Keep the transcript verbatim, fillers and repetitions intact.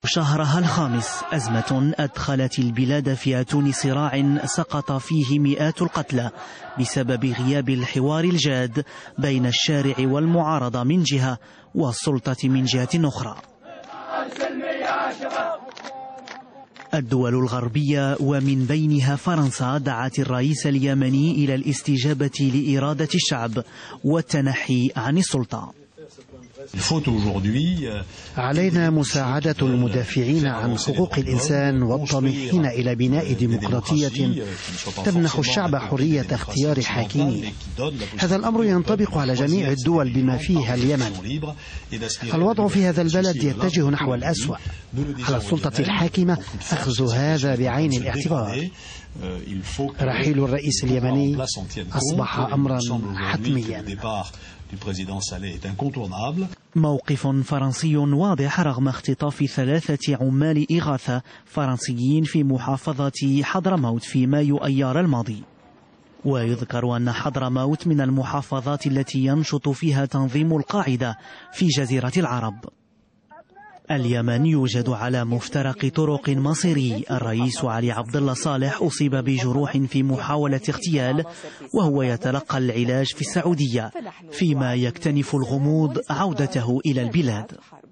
شهرها الخامس، أزمة أدخلت البلاد في أتون صراع سقط فيه مئات القتلى بسبب غياب الحوار الجاد بين الشارع والمعارضة من جهة والسلطة من جهة أخرى. الدول الغربية ومن بينها فرنسا دعت الرئيس اليمني إلى الاستجابة لإرادة الشعب والتنحي عن السلطة. علينا مساعدة المدافعين عن حقوق الإنسان والطامحين إلى بناء ديمقراطية تمنح الشعب حرية اختيار حاكميه. هذا الأمر ينطبق على جميع الدول بما فيها اليمن. الوضع في هذا البلد يتجه نحو الأسوأ. على السلطة الحاكمة أخذ هذا بعين الاعتبار. رحيل الرئيس اليمني أصبح أمرا حتميا. موقف فرنسي واضح رغم اختطاف ثلاثة عمال إغاثة فرنسيين في محافظة حضرموت في مايو أيار الماضي. ويذكر أن حضرموت من المحافظات التي ينشط فيها تنظيم القاعدة في جزيرة العرب. اليمن يوجد على مفترق طرق مصيري. الرئيس علي عبد الله صالح أصيب بجروح في محاولة اغتيال وهو يتلقى العلاج في السعودية، فيما يكتنف الغموض عودته إلى البلاد.